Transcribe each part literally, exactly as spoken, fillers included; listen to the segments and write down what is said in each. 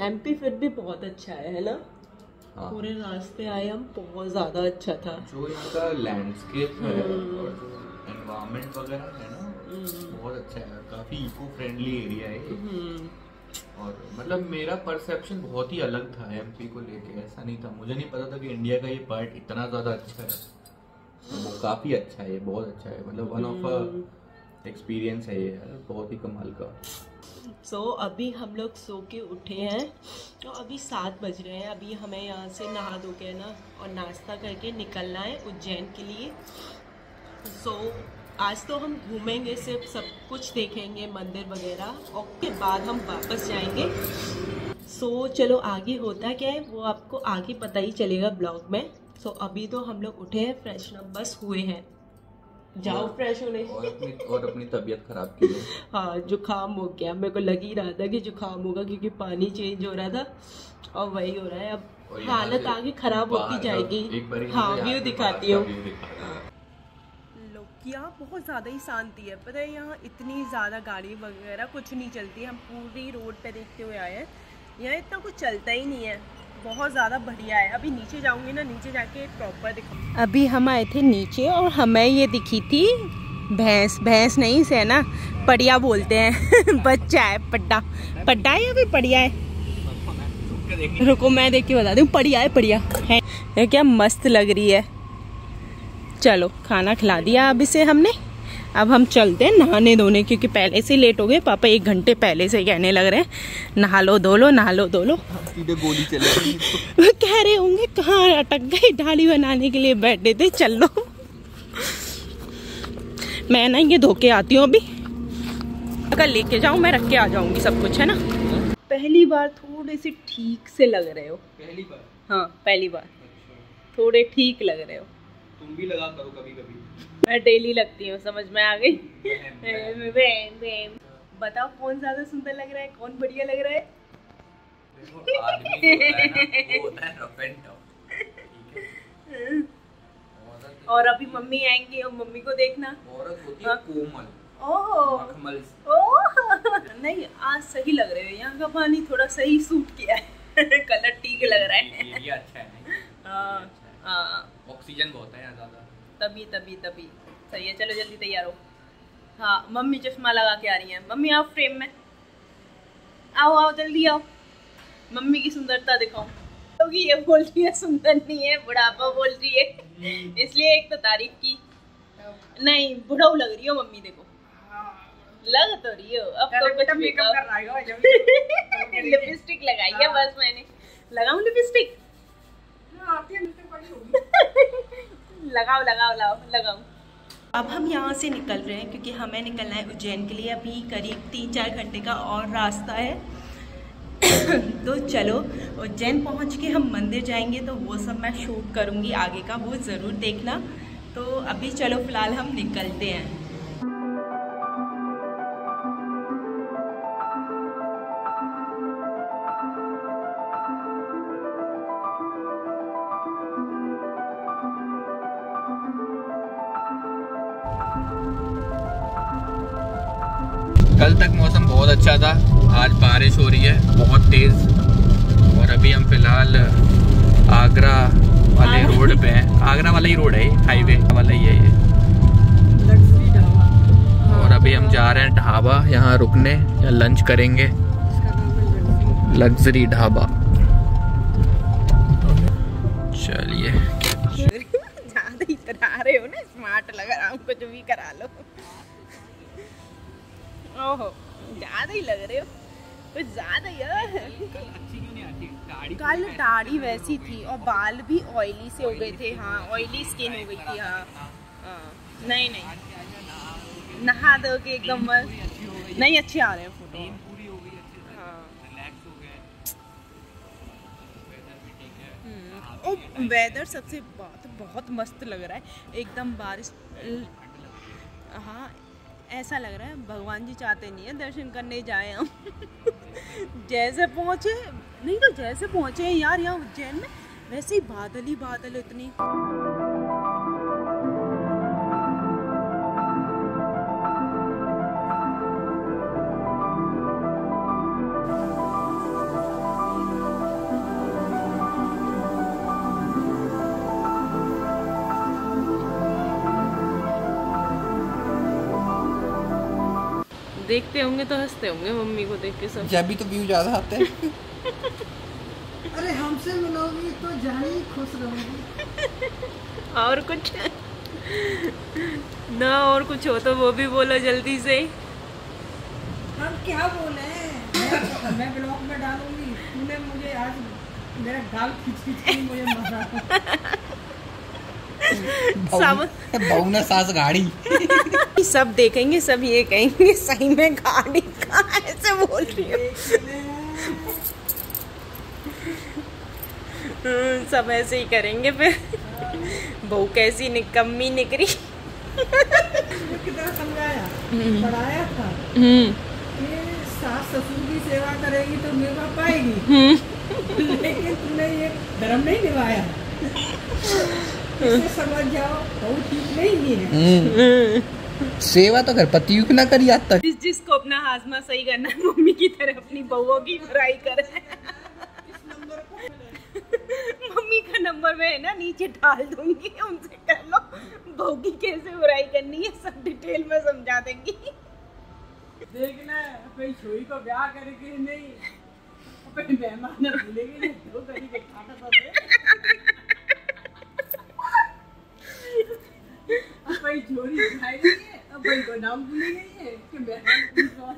MP फिर भी बहुत अच्छा है, है ना? हाँ। पूरे रास्ते आए हम, बहुत ज्यादा अच्छा था। जो यहाँ का लैंडस्केप है और जो एनवायरनमेंट वगैरह है ना, बहुत अच्छा है। काफी इको फ्रेंडली एरिया है। और मतलब मेरा परसेप्शन बहुत ही अलग था एमपी को लेके। ऐसा नहीं था, मुझे नहीं पता था कि इंडिया का ये पार्ट इतना ज्यादा अच्छा है। वो काफी अच्छा है, बहुत अच्छा है। मतलब वन ऑफ अ एक्सपीरियंस है ये, बहुत ही कमाल का। सो so, अभी हम लोग सो के उठे हैं, तो अभी सात बज रहे हैं। अभी हमें यहाँ से नहा धो के ना और नाश्ता करके निकलना है उज्जैन के लिए। सो so, आज तो हम घूमेंगे, सिर्फ सब कुछ देखेंगे मंदिर वगैरह, और उसके बाद हम वापस जाएंगे। सो so, चलो आगे होता क्या है वो आपको आगे पता ही चलेगा ब्लॉग में। सो so, अभी तो हम लोग उठे हैं, फ्रेशन अप बस हुए हैं, जाओ फ्रेश होने। और अपनी और अपनी तबीयत खराब की है। हाँ, जुकाम हो गया। मेरे को लग ही रहा था कि जुकाम होगा, क्योंकि पानी चेंज हो रहा था और वही हो रहा है। अब हालत आगे खराब होती जाएगी। हाँ, व्यू दिखाती हूँ। यहाँ बहुत ज़्यादा ही शांति है, पता है? यहाँ इतनी ज़्यादा गाड़ी वगैरह कुछ नहीं चलती। हम पूरी रोड पे देखते हुए आए हैं, यहाँ इतना कुछ चलता ही नहीं है। बहुत ज़्यादा बढ़िया है। अभी नीचे जाऊंगी ना, नीचे जाके प्रॉपर दिखाऊंगी। अभी हम आए थे नीचे और हमें ये दिखी थी भैंस। भैंस नहीं से है ना, पड़िया बोलते हैं। बच्चा है, पड्डा पड्डा है या फिर पड़िया है? रुको मैं देख के बता दूँ। पड़िया है, पड़िया है। ये क्या मस्त लग रही है। चलो खाना खिला दिया अब इसे हमने। अब हम चलते हैं नहाने धोने, क्योंकि पहले से लेट हो गए। पापा एक घंटे पहले से कहने लग रहे हैं नहा लो धो लो, नहा लो धो लो। सीधे गोली चलेगी। वो कह रहे होंगे कहाँ अटक गए, दाढ़ी बनाने के लिए बैठे थे, चल लो। मैं ना ये धो के आती हूँ अभी। अगर लेके जाऊँ मैं रख के आ जाऊंगी सब कुछ, है ना? पहली बार थोड़े से ठीक से लग रहे हो। पहली बार? हाँ पहली बार। थोड़े ठीक लग रहे हो। तुम भी लगा करो कभी कभी। मैं डेली लगती हूँ, समझ में आ गई। बताओ कौन ज्यादा सुंदर लग रहा है, कौन बढ़िया लग रहा है? देखो आदमी होता है ना, वो होता है रफ एंड टफ, ठीक है? और अभी मम्मी आएंगी और मम्मी को देखना। औरत होती है कोमल। ओह मखमल। ओह नहीं, आज सही लग रहे हो। यहाँ का पानी थोड़ा सही सूट किया है। कलर ठीक लग रहा है। ये अच्छा है नहीं? हाँ हाँ, ऑक्सीजन बहुत है यहाँ ज्यादा। तभी तभी तभी सही है। चलो जल्दी तैयार हो। हाँ, मम्मी चश्मा लगा के आ रही हैं। मम्मी आओ फ्रेम में, आओ आओ जल्दी आओ। मम्मी की सुंदरता दिखाओ। क्योंकि ये बोल रही है सुंदर नहीं है, बुढ़ापा बोल रही है, इसलिए एक तो तारीफ की। नहीं, बुढ़ाऊ लग रही हो मम्मी, देखो लग तो रही हो। अब तो कुछ मेकअप कर रहा है। लिपस्टिक लगाई है बस मैंने। लगाऊं लिपस्टिक? लगाओ लगाओ लगाओ लगाओ। अब हम यहाँ से निकल रहे हैं, क्योंकि हमें निकलना है उज्जैन के लिए। अभी करीब तीन चार घंटे का और रास्ता है। तो चलो उज्जैन पहुँच के हम मंदिर जाएंगे, तो वो सब मैं शूट करूँगी आगे का, वो ज़रूर देखना। तो अभी चलो फिलहाल हम निकलते हैं। कल तक मौसम बहुत अच्छा था, आज बारिश हो रही है बहुत तेज। और अभी हम फिलहाल आगरा वाले रोड पे हैं। आगरा वाला ही रोड है, हाईवे वाला ही है ये। और अभी हम जा रहे हैं ढाबा, यहाँ रुकने या लंच करेंगे। लग्जरी ढाबा। चलिए। ज्यादा इतना रहे हो ना, स्मार्ट लग रहा हूँ, कुछ भी करा लो। ओहो, ज्यादा ही लग रहे हो, कुछ ज्यादा यार। कल दाढ़ी वैसी थी और बाल भी ऑयली से हो गए थे। हाँ, ऑयली स्किन हो गई थी। हाँ हाँ, नहीं नहीं, नहा दो के एकदम मस्त। नहीं, अच्छे आ रहे हैं फोटो। हाँ, वेदर सबसे बात बहुत मस्त लग रहा है, एकदम बारिश। हाँ, ऐसा लग रहा है भगवान जी चाहते नहीं है दर्शन करने जाए हम। जैसे पहुँचे, नहीं तो जैसे पहुँचे यार यहाँ उज्जैन में, वैसे ही बादल ही बादल इतनी। देखते होंगे तो हंसते होंगे मम्मी को देख के सब। जब भी तो व्यू ज्यादा आते हैं। अरे हमसे मिलोगी तो जानी ही खुश रहोगी। और कुछ ना, और कुछ हो तो वो भी बोलो जल्दी से। हम क्या बोले, मैं, मैं ब्लॉग में डालूंगी। तूने मुझे आज मेरा गाल खींच खींच के मुझे मारा। सब बहू ने सास गाड़ी। सब देखेंगे, सब ये कहेंगे सही में गाड़ी कहाँ ऐसे बोल रही है। सब ऐसे ही करेंगे फिर। बहू कैसी निकम्मी निकली। कितना समझाया पढ़ाया था कि सास ससुर की सेवा करेगी तो निभा पाएगी, लेकिन तुमने ये धर्म नहीं निभाया। इसे समझ जाओ बहू ठीक नहीं है। सेवा तो घर पतियों की ना करी आज तक। जिस जिसको अपना हाजमा सही करना है मम्मी की तरह अपनी बहुओं की बुराई करे। मम्मी का नंबर मैं है ना नीचे डाल दूंगी, उनसे कर लो। बहू की कैसे बुराई करनी है सब डिटेल में समझा देंगी। देखना कोई छोरी को ब्याह करके नहीं अपने मेहमान भूलेगी नहीं, दो करी के खाना तो अब भाई छोरी खाई नहीं है, अब भाई को नाम भूल गई है कि मेहमान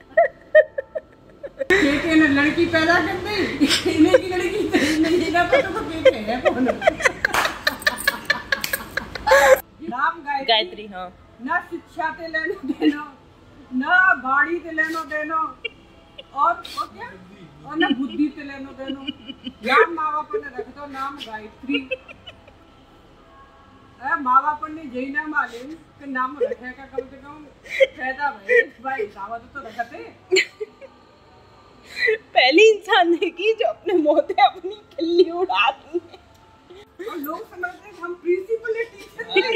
के के ने लड़की पैदा कर दी, इन्हें की लड़की नहीं ना पता तो के के है कौन। नाम गायत्री, गायत्री हाँ। ना शिक्षा ते लेनो देनो, ना गाड़ी ते लेनो देनो, और और क्या, और ना बुद्धि ते लेनो देनो। यार माँ बाप ने रख दो नाम गायत्री। अरे माँ बाप ने यही ना मालूम कि नाम रखे का कम से कम पैदा भाई भाई दावत तो रखते। पहली इंसान देखी जो अपने मोते अपनी खिल्ली उड़ा दी। और लोग समझते हैं हम प्रिंसिपल है, टीचर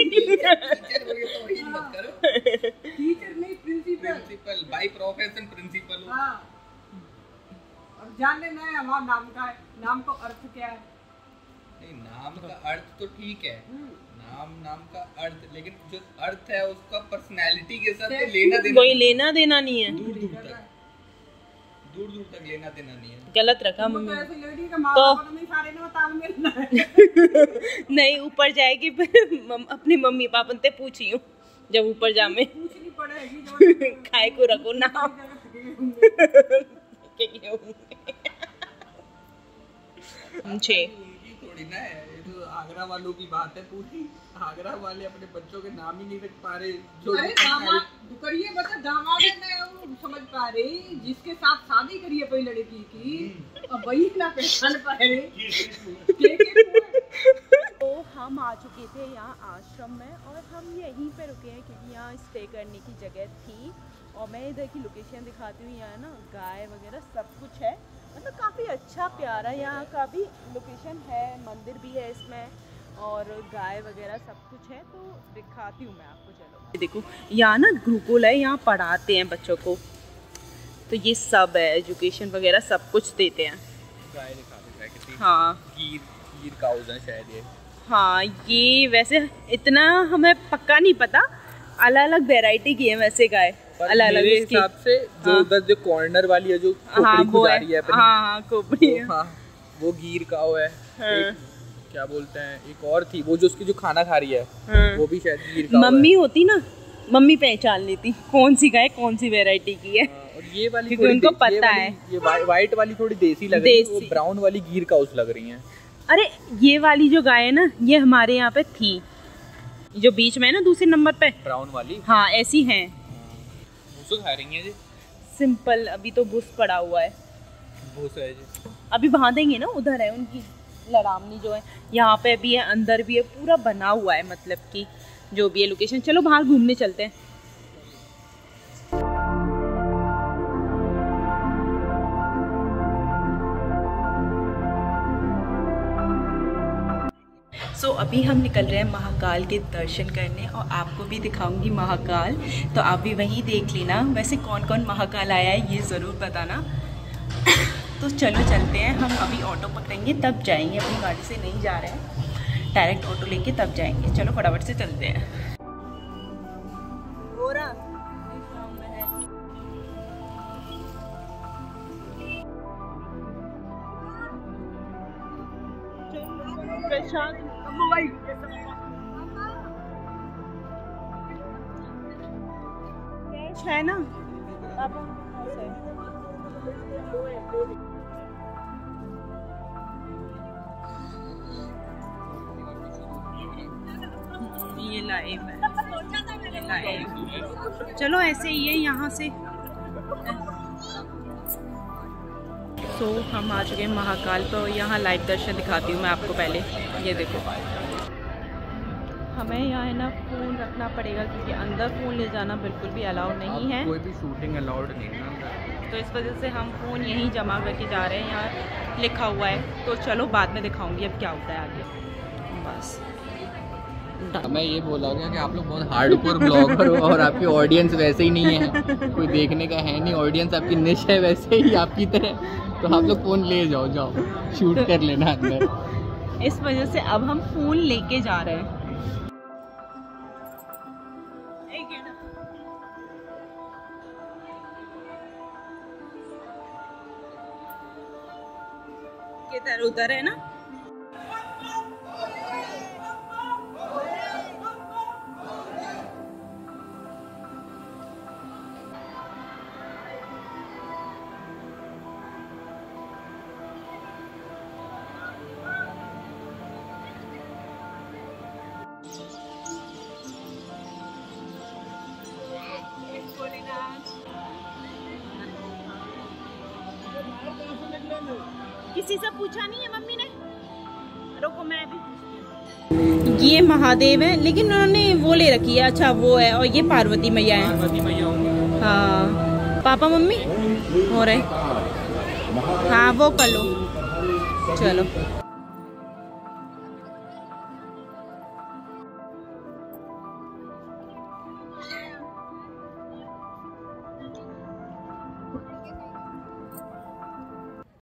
टीचर नहीं principal. Principal by profession principal. हाँ, और जान लेना है हमारा नाम का है, नाम का अर्थ क्या है। नहीं, नाम का अर्थ तो ठीक है, नाम नाम का अर्थ, लेकिन जो अर्थ है उसका पर्सनैलिटी के साथ तो लेना देना कोई लेना देना नहीं है। दूर दूर तक दूर दूर तक लेना देना नहीं है। गलत रखा तो मम्मी ऐसे लड़ी का माँ तो बाप में सारे ने तालमेल ना है। नहीं ऊपर जाएगी फिर मम, अपनी मम्मी पापा से पूछी हूँ जब ऊपर जामे पूछनी पड़ेगी खाए को रखो ना। छे थोड़ी ना है, ये तो आगरा वालों की बात है पूरी। आगरा वाले अपने बच्चों के नाम ही नहीं रख पा रहे। जो अरे दामाद करिए बता, दामाद में समझ पा रही जिसके साथ शादी करिए कोई लड़की की, और वही ना पहचान पा रहे। तो हम आ चुके थे यहाँ आश्रम में और हम यहीं पे रुके हैं क्योंकि यहाँ स्टे करने की जगह थी। और मैं इधर की लोकेशन दिखाती हूँ। यहाँ ना गाय वगैरह सब कुछ है, मतलब काफ़ी अच्छा प्यारा यहाँ का भी लोकेशन है। मंदिर भी है इसमें और गाय वगैरह सब कुछ है, तो दिखाती हूँ मैं आपको। चलो देखो यहाँ ना गुरुकुल है, यहाँ पढ़ाते हैं बच्चों को, तो ये सब है एजुकेशन वगैरह सब कुछ देते हैं। गाय दिखा दे कितनी। हाँ गीर गीर काउज है शायद ये। हाँ ये वैसे इतना हमें पक्का नहीं पता, अलग अलग वैरायटी की है वैसे गाय अलग अलग हिसाब से। जो उधर जो कॉर्नर वाली है जो हाँ वो है, है हाँ हाँ खोपड़ी है, हाँ वो गीर काऊ है। एक, क्या बोलते हैं, एक और थी वो जो उसकी जो खाना खा रही है, हाँ। वो भी शायद गीर काऊ है। मम्मी होती ना, मम्मी पहचान लेती कौन सी गाय कौन सी वैरायटी की है। और ये वाली क्योंकि उनको पता ये है। ये व्हाइट वाली थोड़ी देसी लग रही है, वो ब्राउन वाली गीर काउस लग रही है। अरे ये वाली जो गाय है ना, ये हमारे यहाँ पे थी, जो बीच में है ना दूसरे नंबर पे, ब्राउन वाली। हाँ ऐसी हैं। भूसा खा रही है जी। सिंपल अभी तो भूस पड़ा हुआ है, भूसा है जी। अभी बांधेंगे ना, उधर है उनकी लड़ामनी जो है, यहाँ पे भी है, अंदर भी है, पूरा बना हुआ है, मतलब कि जो भी है लोकेशन। चलो बाहर घूमने चलते हैं। सो so, अभी हम निकल रहे हैं महाकाल के दर्शन करने और आपको भी दिखाऊंगी महाकाल, तो आप भी वहीं देख लेना। वैसे कौन कौन महाकाल आया है ये ज़रूर बताना। तो चलो चलते हैं, हम अभी ऑटो पकड़ेंगे तब जाएंगे, अपनी गाड़ी से नहीं जा रहे हैं, डायरेक्ट ऑटो लेके तब जाएंगे। चलो फटाफट से चलते हैं। प्रसाद मोबाइल कैश है ना अब ये लाइव है, ये लाइव। चलो ऐसे ही है यहाँ से। तो हम आ चुके हैं महाकाल पर। यहाँ लाइव दर्शन दिखाती हूँ मैं आपको। पहले ये देखो, हमें यहाँ है ना फ़ोन रखना पड़ेगा क्योंकि अंदर फ़ोन ले जाना बिल्कुल भी अलाउड नहीं है। कोई भी शूटिंग अलाउड नहीं है, तो इस वजह से हम फ़ोन यहीं जमा करके जा रहे हैं। यहाँ लिखा हुआ है। तो चलो बाद में दिखाऊंगी अब क्या होता है आगे। बस मैं ये बोला गया कि आप लोग बहुत हार्डकोर ब्लॉगर हो और आपकी ऑडियंस वैसे ही नहीं है, कोई देखने का है नहीं। ऑडियंस आपकी निश है वैसे ही आपकी तरह। तो आप लोग फ़ोन ले जाओ, जाओ शूट कर लेना अंदर। इस वजह से अब हम फ़ोन लेके जा रहे हैं। इधर उधर है ना। किसी से पूछा नहीं है मम्मी ने? रुको मैं भी पूछती हूँ। ये महादेव है लेकिन उन्होंने वो ले रखी है। अच्छा वो है, और ये पार्वती मैया है। पार्वती मैया होंगी। हाँ पापा मम्मी हो रहे। हाँ वो कर लो, चलो।